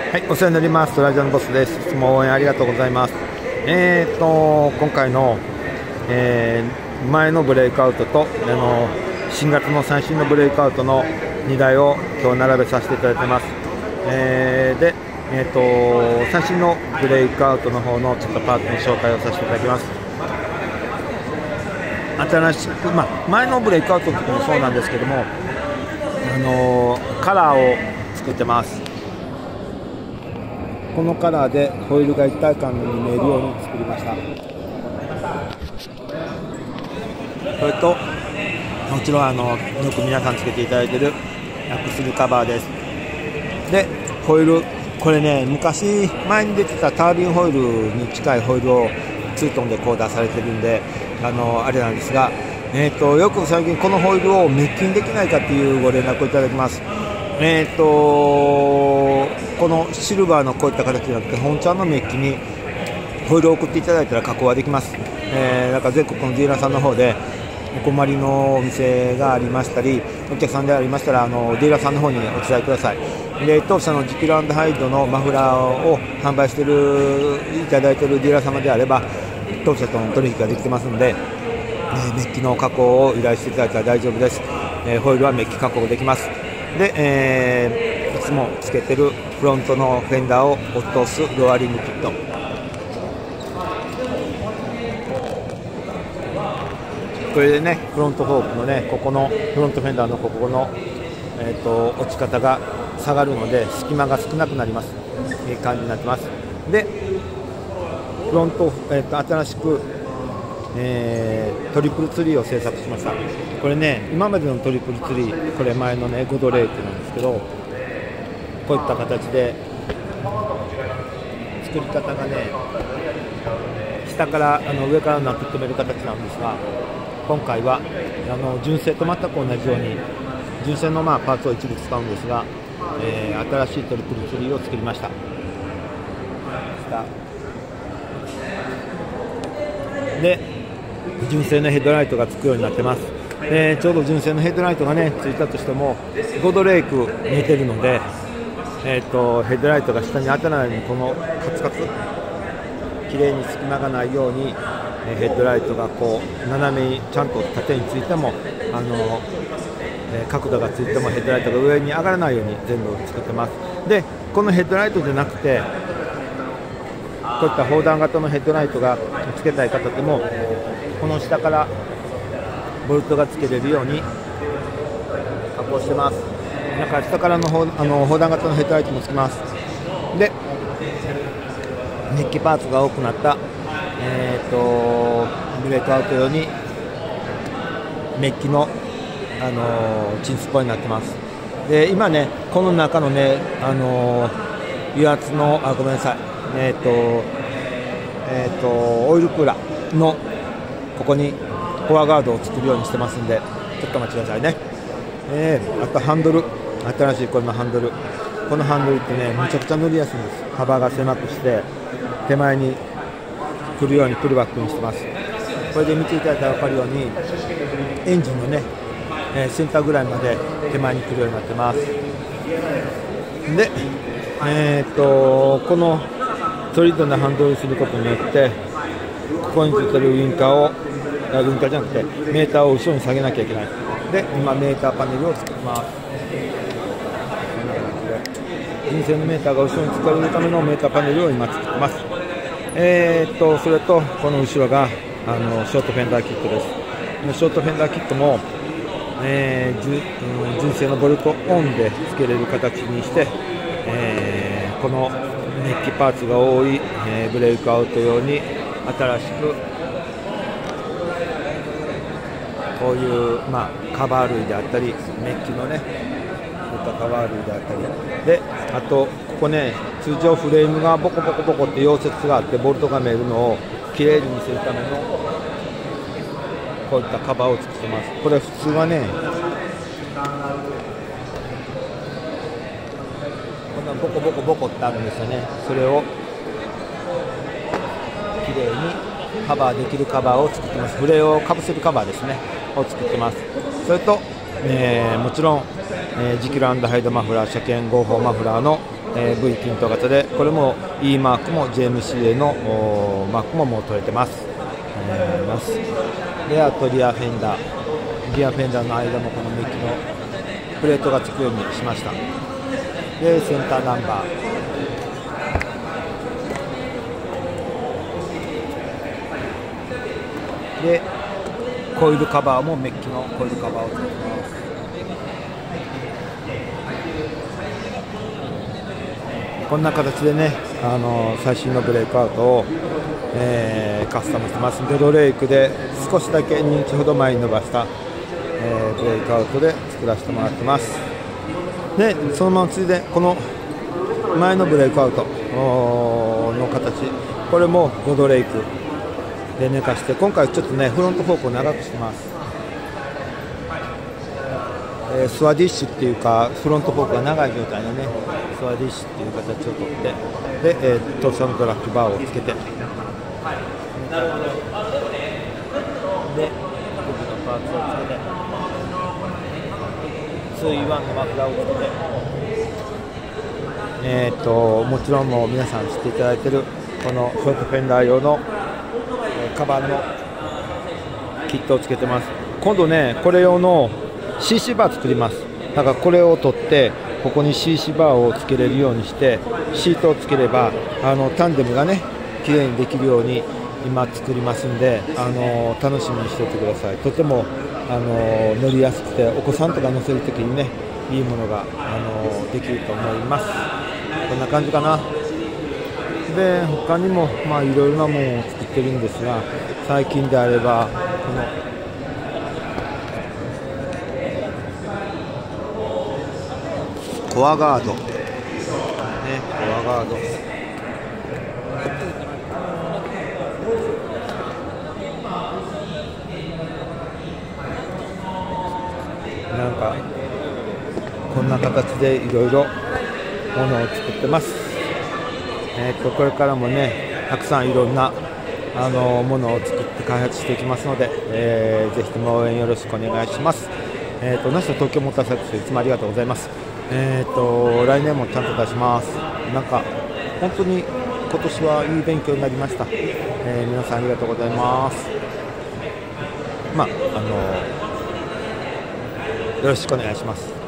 はい、お世話になります。トラジオのボスです。いつも応援ありがとうございます。今回の、前のブレイクアウトと新月の最新のブレイクアウトの2台を今日並べさせていただいてます。で、最新のブレイクアウトの方のちょっとパーツの紹介をさせていただきます。新しく、前のブレイクアウトの時もそうなんですけども、カラーを作ってます。このカラーでホイールが一体感に見えるように作りました。それともちろんよく皆さんつけていただいているアクスルカバーです。でホイール、これね、昔前に出てたタービンホイールに近いホイールをツートンでこう出されてるんで、あれなんですが、よく最近このホイールを滅菌できないかっていうご連絡をいただきます。このシルバーのこういった形じゃなくて本ちゃんのメッキにホイールを送っていただいたら加工はできます。だから全国のディーラーさんの方でお困りのお店がありましたり、お客さんでありましたらディーラーさんの方にお伝えください。で当社のジキル&ハイドのマフラーを販売していただいているディーラー様であれば当社との取引ができてますので、メッキの加工を依頼していただいたら大丈夫です。ホイールはメッキ加工できます。で、いつもつけてるフロントのフェンダーを落とすロアリングキット、これでね、フロントフォークのね、ここのフロントフェンダーのここの、落ち方が下がるので隙間が少なくなります。いい感じになってます。でフロント、新しく、トリプルツリーを製作しました。これね、今までのトリプルツリー、これ前のねゴドレークなんですけど、こういった形で作り方がね、下から上からナット止める形なんですが、今回は純正と全く同じように純正のパーツを一部使うんですが、新しいトリプルツリーを作りました。で純正のヘッドライトがつくようになってます。ちょうど純正のヘッドライトがねついたとしてもゴドレーク似てるので、ヘッドライトが下に当たらないようにこのカツカツ綺麗に隙間がないように、ヘッドライトがこう斜めにちゃんと縦についても角度がついてもヘッドライトが上に上がらないように全部作ってます。でこのヘッドライトじゃなくてこういった砲弾型のヘッドライトがつけたい方でもこの下からボルトがつけれるように加工してます。だから下からの砲弾型のヘッドライトもつけます。でメッキパーツが多くなったブレイクアウト用にメッキの、チンスポになってます。で今ねこの中のね油圧のごめんなさい、オイルクーラーのここにフォアガードを作るようにしてますんで、ちょっとお待ちくださいね。あとハンドル、新しいこれのハンドル、このハンドルってねめちゃくちゃ乗りやすいんです。幅が狭くして手前に来るようにプルバックにしてます。これで見ていただいたら分かるようにエンジンのね、センターぐらいまで手前に来るようになってます。でこのソリッドなハンドルにすることによってここについてるウインカーをじゃなくてメーターを後ろに下げなきゃいけない。で今メーターパネルを作ってます。こんな感じで純正のメーターが後ろに使われるためのメーターパネルを今作ってます。それとこの後ろがショートフェンダーキットです。ショートフェンダーキットも、純正のボルトオンで付けれる形にして、このメッキパーツが多い、ブレイクアウト用に新しくこういう、カバー類であったりメッキのねこういったカバー類であったりで、あとここね通常フレームがボコボコボコって溶接があってボルトが見えるのをきれいに見せるためのこういったカバーを作ってます。これ普通はねこんなボコボコボコってあるんですよね。それをきれいにカバーできるカバーを作ってます。フレーをかぶせるカバーですねを作ってます。それと、もちろん、ジキル&ハイドマフラー車検合法マフラーの V 均等型で、これも E マークも JMCA のマークももう取れてます。で、あとリアフェンダーの間もこのメッキのプレートがつくようにしました。で、センターナンバーで、コイルカバーもメッキのコイルカバーをつけてます。こんな形でね、最新のブレイクアウトを、カスタムしてます。で、ドレイクで少しだけ2インチほど前に伸ばした、ブレイクアウトで作らせてもらってます。で、そのままついでこの前のブレイクアウトの形、これも5ドレイクで寝かして、今回ちょっとねフロントフォークを長くしてます。スワディッシュっていうか、フロントフォークが長い状態のねスワディッシュっていう形をとって、で、トーションドラッグバーをつけて、で、僕のパーツをつけて、2-1のマフラーをつけて、もちろんもう皆さん知っていただいているこのショートフェンダー用の、カバンのキットをつけてます。今度ねこれ用の CC バー作ります。だからこれを取ってここに CC バーをつけれるようにしてシートをつければタンデムがね綺麗にできるように今作りますんで、楽しみにしておいてください。とても乗りやすくて、お子さんとか乗せるときにねいいものができると思います。こんな感じかな。で、他にもいろいろなものを作ってるんですが、最近であればこのコアガード、コアガード、なんかこんな形でいろいろものを作ってます。これからもねたくさんいろんなものを作って開発していきますので、ぜひとも応援よろしくお願いします。那須東京モーターサークス、いつもありがとうございます。来年もちゃんと出します。なんか本当に今年はいい勉強になりました。皆さんありがとうございます。よろしくお願いします。